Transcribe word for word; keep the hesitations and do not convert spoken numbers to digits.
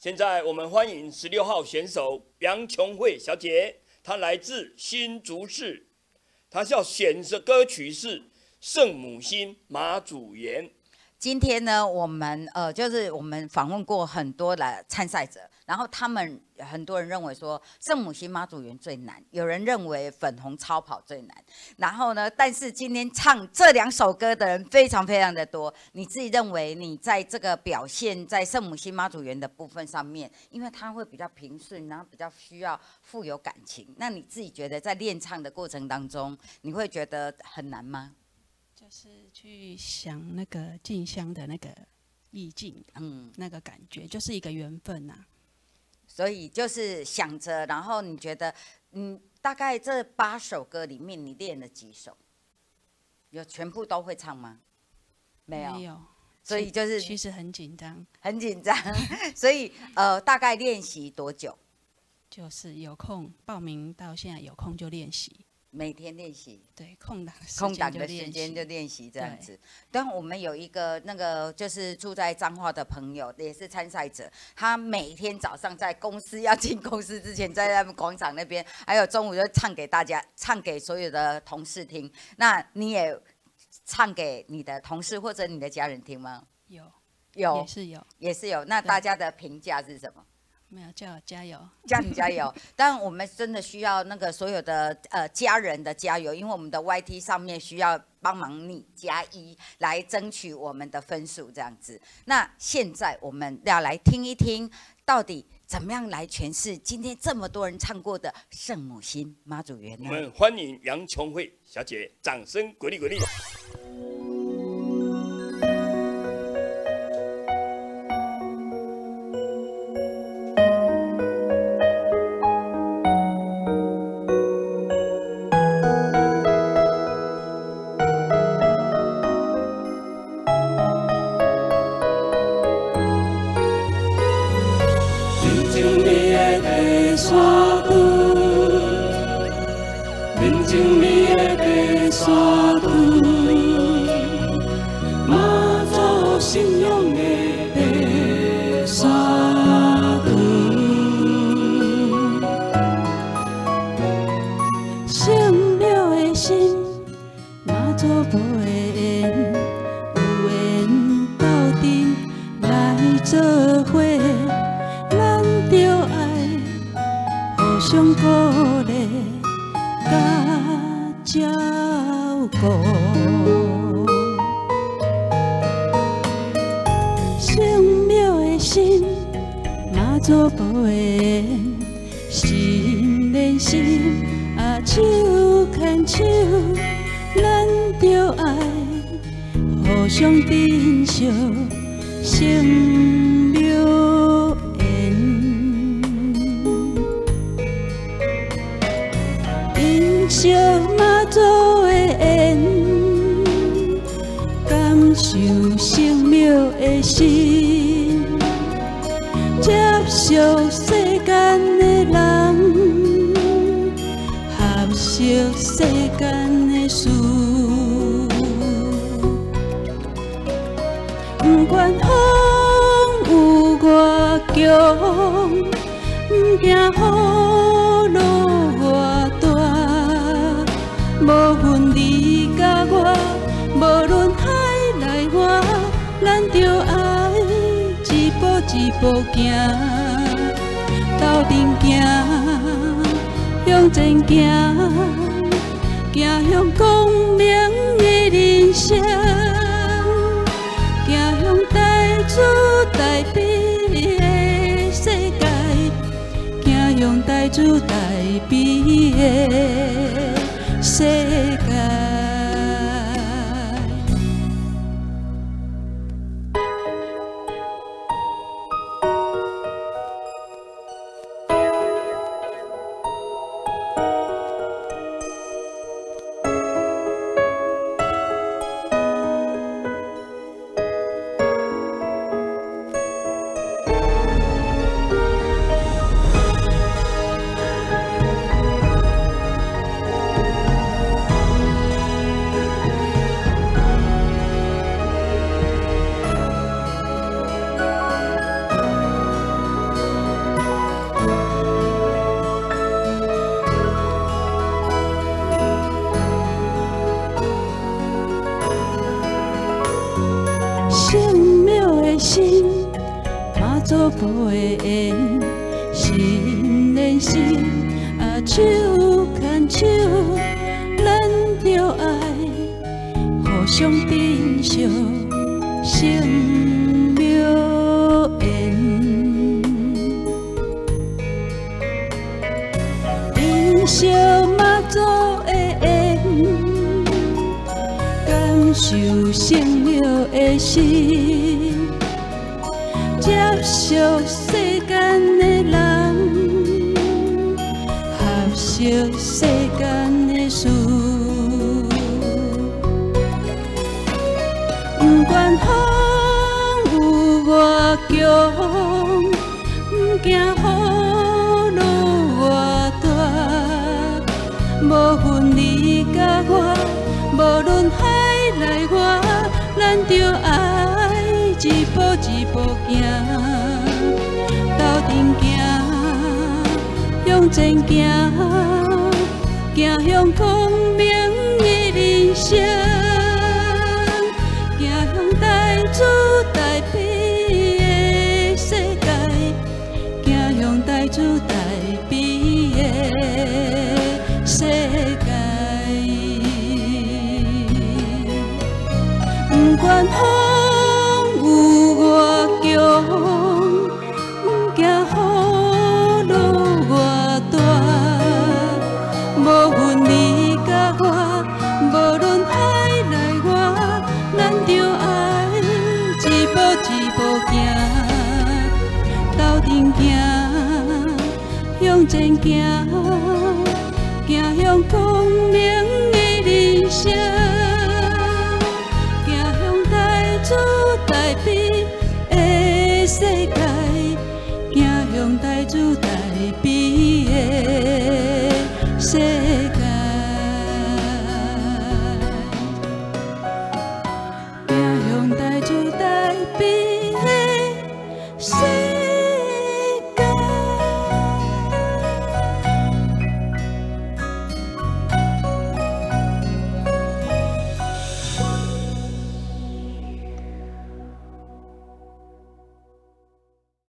现在我们欢迎十六号选手杨琼慧小姐，她来自新竹市，她要选的歌曲是《圣母心马祖园》。 今天呢，我们呃，就是我们访问过很多的参赛者，然后他们很多人认为说圣母心妈祖园最难，有人认为粉红超跑最难。然后呢，但是今天唱这两首歌的人非常非常的多。你自己认为你在这个表现在圣母心妈祖园的部分上面，因为它会比较平顺，然后比较需要富有感情。那你自己觉得在练唱的过程当中，你会觉得很难吗？ 就是去想那个进香的那个意境，嗯，那个感觉就是一个缘分呐、啊。 所以就是想着，然后你觉得，嗯，大概这八首歌里面，你练了几首？有全部都会唱吗？没有， 没有。 所以就是其实很紧张， 很紧张。所以呃，大概练习多久？ 就是有空报名到现在有空就练习。 每天练习， 对，空档空档的时间就练习这样子。但我们有一个那个就是住在彰化的朋友，也是参赛者，他每天早上在公司要进公司之前，在他们广场那边，还有中午就唱给大家，唱给所有的同事听。那你也唱给你的同事或者你的家人听吗？ 有， 有， 也是有， 也是有。那大家的评价是什么？ 没有，叫我加油， 叫你加油。但我们真的需要那个所有的呃家人的加油，因为我们的 Y T 上面需要帮忙你加一来争取我们的分数这样子。那现在我们要来听一听，到底怎么样来诠释今天这么多人唱过的圣母心妈祖园呢？ 我们欢迎杨琼慧小姐，掌声鼓励鼓励。 做无的缘，心连心，啊手牵手，咱着爱互相珍惜生命缘。珍惜妈祖的缘，感受生命的心。 接受世间的人，合适世间的事。不管风有偌强，不惊雨落偌大，无分你甲我，无论海来外，咱着爱。 一步一步行，斗阵行，向前行，行向光明的人生，行向大主大悲的世界，行向大主大悲的世界。不管风。 我强，不惊雨落偌大，无分你甲我，无论海来外，咱着爱一步一步行，斗阵行，向前行，行向光明的人生，行向大主大悲。 世界，行向大主大悲。